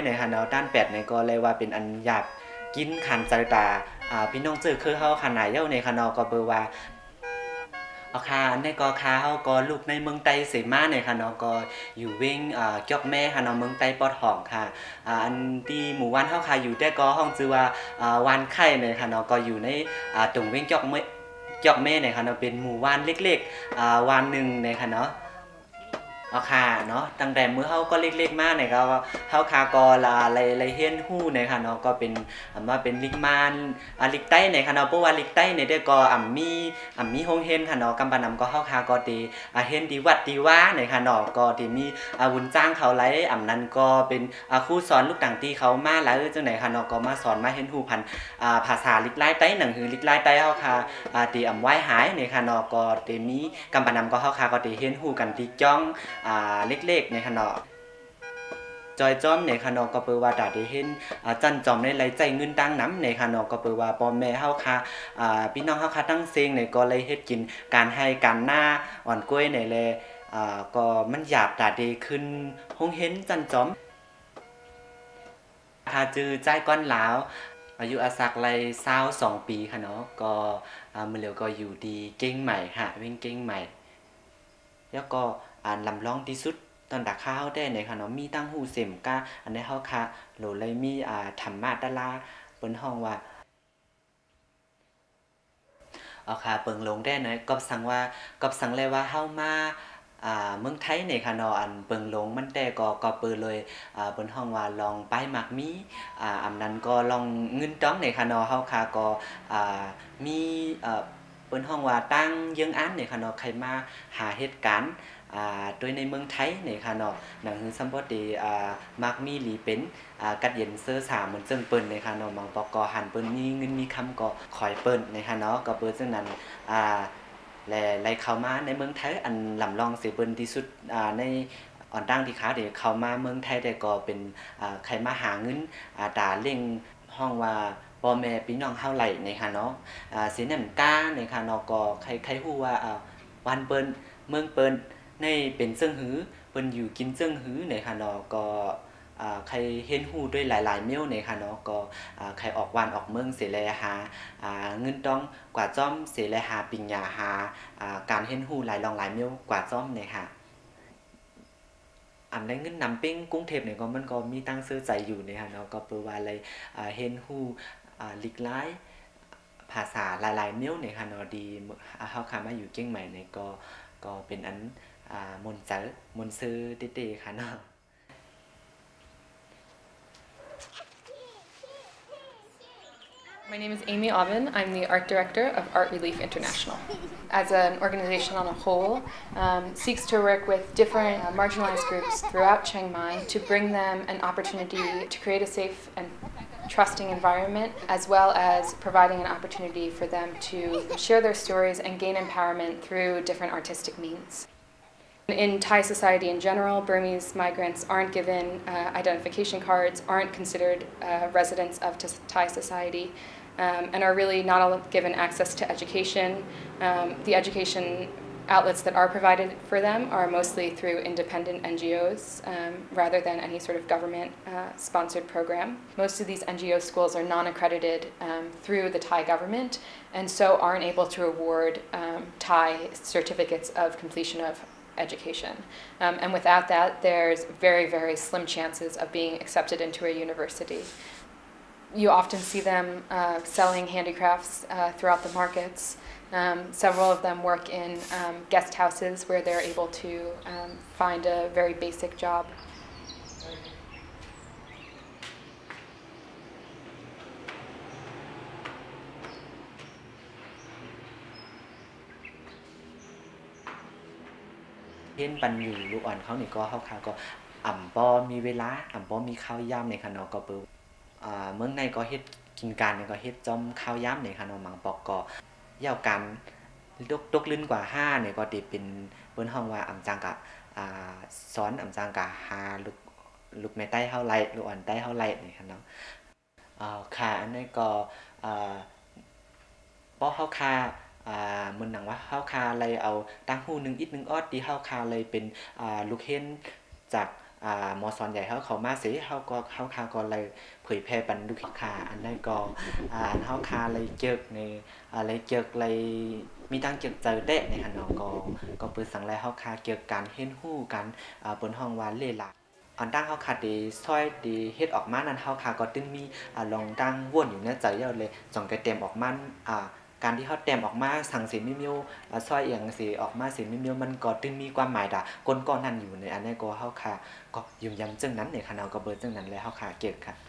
ในค่ะเนาะด้านแปดในก็เลยว่าเป็นอันอยากกินขันใจตาพี่น้องเจอคือเฮาขนาดเย้าในค่ะเนาะก็เบอร์ว่าเอาค่ะในก็ค่ะเฮาก็ลูกในเมืองไต้เสมาในค่ะเนาะก็อยู่เว้งจอกแม่ค่ะเนาะเมืองไต้ปอดห้องค่ะอันที่หมู่บ้านเฮาค่ะอยู่แต่ก็ห้องชื่อว่าวานไข่ในค่ะเนาะก็อยู่ในตรงเว้งจอกแม่ในค่ะเนาะเป็นหมู่บ้านเล็กๆวานหนึ่งในค่ะเนาะ เอาค่ะเนาะตั้งแต่มื้อเฮาก็เล็กๆมาเนี่ยก็เฮาคาก็ไลเฮียนฮู้เนี่ยค่ะเนาะก็เป็นว่าเป็นลิกมานลิกใต้เนี่ยค่ะเนาะเพราะว่าลิกใต้เนี่ยได้ก็มีโรงเรียนค่ะเนาะกำปานำก็เฮาคาก็ติเฮียนดีวัดดีว่าเนี่ยค่ะเนาะก็ที่มีวุญจ้างเขาหลายนั้นก็เป็นครูสอนลูกต่างที่เขามาหลายจังได๋ค่ะเนาะก็มาสอนมาเฮียนฮู้พันภาษาลิกลายใต้หนังหือลิกลายใต้เฮาคาที่ไว้หายเนี่ยค่ะเนาะก็ที่มีกำปานำก็เฮาคาก็ได้เฮียนฮู้กันที่จ้อง เล็กๆในขณะจอยจอมในขณะก็เปิดว่าดาได้เห็นจันจอมในไหลใจเงินดังน้ำในขณะก็เปิดว่าพ่อแม่เฮาค่ะพี่น้องเฮาค่ะตั้งเซงในก็เลยเฮ็ดกินการให้การหน้าอ่อนกล้วยในแลก็มันหยาบดาได้ขึ้นคงเห็นจันจอมถ้าจือใจก้อนหลาวอายุอาศักไร22ปีค่ะเนาะก็มื้อแล้วก็อยู่ดีเก่งใหม่ค่ะวิ่งเก่งใหม่แล้วก็ลำลองที่สุดตอนดักข้าวได้ในค่ะเนาะมีตั้งหูเสียมก้าอันนี้เฮาค่ะโหลเลยมีธรรมะดาราเปิ้นฮ้องว่าเอาค่ะเปิงลงได้เนาะก็สั่งว่าก็สั่งเลยว่าเฮามาเมืองไทยในค่ะเนาะอันเปิงลงมันแต่ก็เปิดเลยเปิ้นฮ้องว่าลองไปมักมีอันนั้นก็ลองเงินต้องในค่ะเนาะเฮาค่ะก็มีเปิ้นฮ้องว่าตั้งเยื้องอันในค่ะเนาะใครมาหาเหตุการณ์โดยในเมืองไทยนี่ค่ะเนาะหนังฮือซัมบ่ได้มักมีหลีเป็นกัดเย็นเซอสาเหมือนจึงเปิ้นนี่ค่ะเนาะบางปกหันเปิ้นมีเงินมีคำก็คอยเปิ้นนี่ค่ะเนาะก็เปิ้นซึ่งนั้นและไล่เข้ามาในเมืองไทยอันลำลองสิเปิ้นที่สุดในอ่อนดังที่ขาได้เข้ามาเมืองไทยได้ก็เป็นใครมาหาเงินตาเร่งฮ้องว่าพ่อแม่พี่น้องเฮาไหลนี่ค่ะเนาะสินั้นกานี่ค่ะเนาะก็ใครฮู้ว่าวันเปิ้นเมืองเปิ้น ในเป็นเจิ้งหือเปิ้นอยู่กินเจิ้งหือในค่ะเนาะก็ใครเห็นฮู้ด้วยหลายๆเมลในค่ะเนาะก็ใครออกบ้านออกเมืองสิแลหาเงินต้องกว่าจ้อมสิแลหาปิญญาหาการเห็นฮู้หลายรองหลายเมลกว่าจ้อมเนี่ยค่ะอันได้เงินนำเป้งกรุงเทพเนี่ยก็มันก็มีตั้งซื้อใจอยู่เนี่ยค่ะเนาะก็เปิดว่าอะไรเห็นฮู้หลีกหลายภาษาหลายๆเมลเนี่ยค่ะเนาะดีเฮาค่ะมาอยู่เชียงใหม่เนี่ยก็เป็นอันมนต์เจอมนต์ซื้อเต้ๆค่ะเนาะ My name is Amy Aubin. I'm the art director of Art Relief International. As an organization on a whole, seeks to work with different marginalized groups throughout Chiang Mai to bring them an opportunity to create a safe and trusting environment, as well as providing an opportunity for them to share their stories and gain empowerment through different artistic means. In Thai society in general, Burmese migrants aren't given identification cards, aren't considered residents of Thai society, and are really not given access to education. The education outlets that are provided for them are mostly through independent NGOs rather than any sort of government-sponsored program. Most of these NGO schools are non-accredited through the Thai government and so aren't able to award Thai certificates of completion of education. And without that, there's very, very slim chances of being accepted into a university. You often see them selling handicrafts throughout the markets. Several of them work in guest houses where they're able to find a very basic job. Hênปันอยู่ลูกอ่อนเขานี่ก็เขาก็บ่มีเวลาบ่มีข้าวยามในค่ะเนาะก็เปิ้เมืองในก็เฮ็ดกินการนี่ก็เฮ็ดจ้อมข้าวยามนี่ค่ะเนาะหมังปอกก็ยาวกันตกลื่นกว่า5นี่ก็ติเป็นเปิ้นฮ้องว่าจังกะสอนจางกะหาลูกแม่ใต้เฮาไหลลูกอ่อนใต้เฮาไหลนี่ค่ะเนาะค่ะอันนี้ก็บ่เฮาค่ะมึนหนังว่าเฮาคาเลยเอาตั้งหูหนึ่งอิดหนึ่งออดที่เฮาคาเลยเป็นลูกเห็นจากหมอสอนใหญ่เขามาสิเขาคาก็เลยเผยแพร่ปันลูกค้าอันนั้นก็เขาคาเลยเจอในเลยเจอเลยมีตั้งเจอเตะในขนมก็เปิดสังแล้วเขาคาเกี่ยวกันเห็นหู้กันบนห้องวานเล่หลักอันตั้งเขาคาดีซอยดีเฮ็ดออกมานั้นเขาคาก็ตึงมีลองตั้งว่นอยู่ในใจเยอะเลยจ่องกระเต็มออกมาการที่เขาเต็มออกมาสั่งสีมิมิวซอยเอียงสีออกมาสีมิมิวมันก็ตึงมีความหมายด่าก้นก้อนนั่นอยู่ในอันนี้ก็เขาคาก็ยืมยันจึงนั้นในขณะก็เบิร์จึงนั้นแล้วเขาคาเก็บค่ะ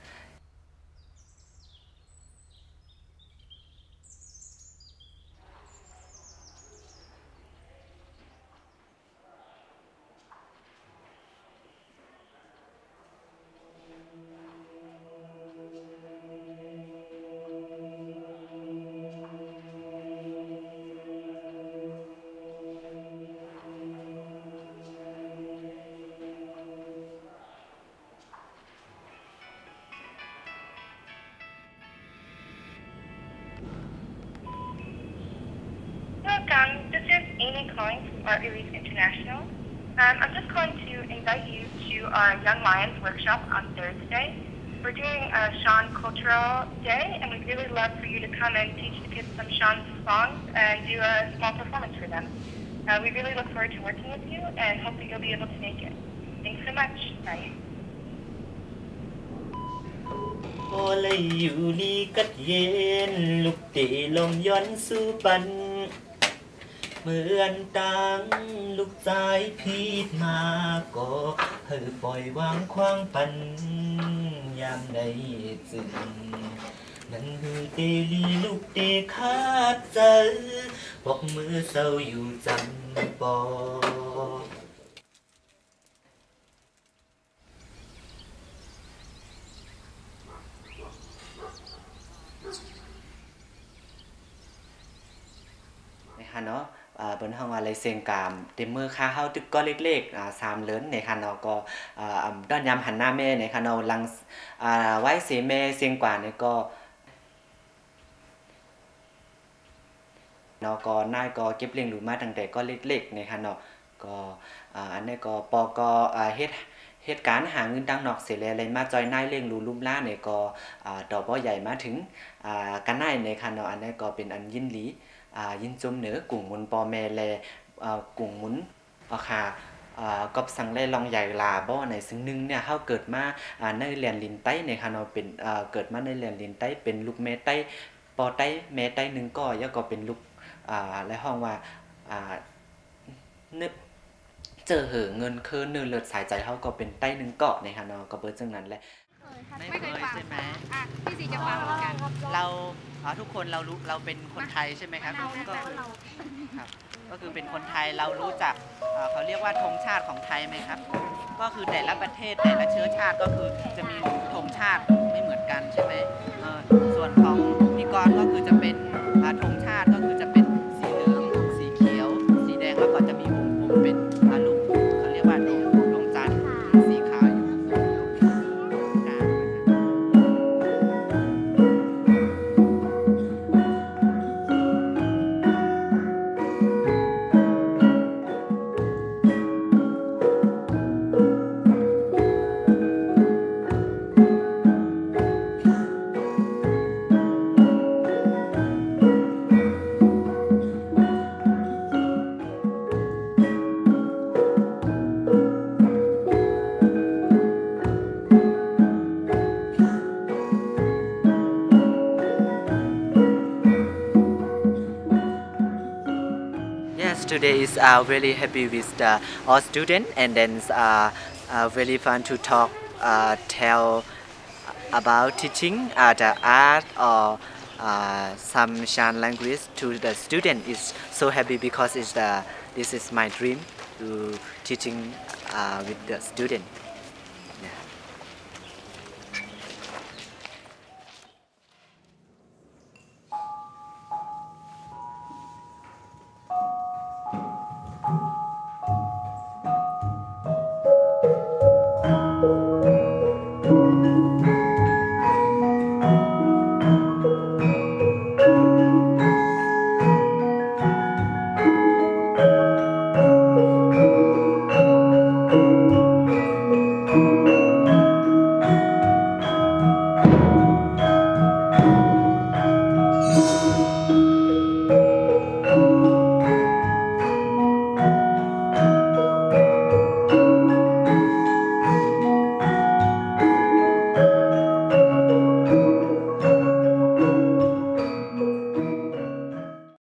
Welcome. This is Amy calling from Art Relief International. I'm just calling to invite you to our Young Lions workshop on Thursday. We're doing a Shan Cultural Day, and we'd really love for you to come and teach the kids some Shan songs and do a small performance for them. We really look forward to working with you and hope that you'll be able to make it. Thanks so much. Bye. โอเลยอยู่ลีกัดเย็นลูกเตะลมย้อนสู่ปันเหมือนตังลูกใจพีดมาก็เฮ้ปล่อยวางควางปันยามใดจึงนั่นคือเตลีลูกเตะขาดใจบอกมือเศร้าอยู่จำปอเนาะบนห้องอะไรเสียงกามเต็มมือค่าเฮาตึกก็เล็กๆ3เลินในค่ะเนาะก็ด้านยามหันหน้าแม่ในค่ะเนาะลังไว้เสียแม่เสียงกว่าเนี่ยก็เนาะก็นายก็เก็บเลี้ยงดูมาตั้งแต่ก็เล็กๆในค่ะเนาะก็อันนี้ก็ปอก็เหตุการณ์หาเงินดังนอกเสียเลยมาจอยนายเลี้ยงดูลุ่มล่าเนี่ยก็ดอกบ่ใหญ่มาถึงกันนายในค่ะเนาะอันนี้ก็เป็นอันยินหลียินจมเหนือกลุ่มมุนปอแม่แลกลุ่มมุนค่ะก็สั่งแลลองใหญ่ลาบ่ในซึ่งนึงเนี่ยเฮาเกิดมาในแหลนลินใต้ในค่ะเนาะเป็นเกิดมาในแหลนลินใต้เป็นลูกแม่ใต้ปอใต้แม่ใต้นึงก็แล้วก็เป็นลูกและห้องว่านึกเจอเหอเงินคือเนื้อเลือดสายใจเฮาก็เป็นใต้นึงเกาะในค่ะเนาะก็เบิดจังนั้นแหละไม่เคยฟังใช่ไหมพี่สีจะฟังเหมือนกันเราทุกคนเรารู้เราเป็นคนไทยใช่ไหมครับก็คือครับก็คือเป็นคนไทยเรารู้จักเขาเรียกว่าธงชาติของไทยไหมครับก็คือแต่ละประเทศแต่ละเชื้อชาติก็คือจะมีธงชาติไม่เหมือนกันใช่ไหมส่วนของพี่กรก็คือจะเป็นธงชาติก็คือจะเป็นสีเหลืองสีเขียวสีแดงแล้วก็จะมีวงเป็นลูกเขาเรียกว่าดวงจันทร์สีขาวอยู่ Today is really happy with all students, and then really fun to talk, tell about teaching the art or some Shan language to the student. Is so happy because this is my dream to teaching with the student.